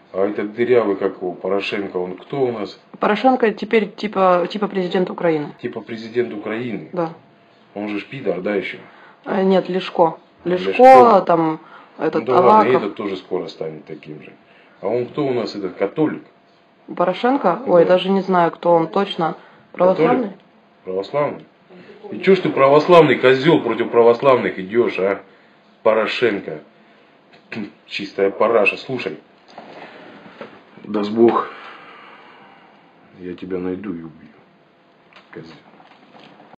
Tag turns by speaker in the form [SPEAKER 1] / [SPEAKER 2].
[SPEAKER 1] А этот дырявый, как его, Порошенко, он кто у нас?
[SPEAKER 2] Порошенко теперь типа президент Украины.
[SPEAKER 1] Типа президент Украины?
[SPEAKER 2] Да.
[SPEAKER 1] Он же пидор, да, еще?
[SPEAKER 2] Нет, Лешко.
[SPEAKER 1] Лешко,
[SPEAKER 2] там, этот,
[SPEAKER 1] ну да ладно, и
[SPEAKER 2] Аваков.
[SPEAKER 1] этот тоже скоро станет таким же. А он кто у нас, этот католик?
[SPEAKER 2] Порошенко?
[SPEAKER 1] Да.
[SPEAKER 2] Ой, даже не знаю, кто он точно. Православный?
[SPEAKER 1] Католик? Православный? И чё ж ты православный козел против православных идешь, а? Порошенко. Чистая параша. Слушай. Даст Бог, я тебя найду и убью. Козел.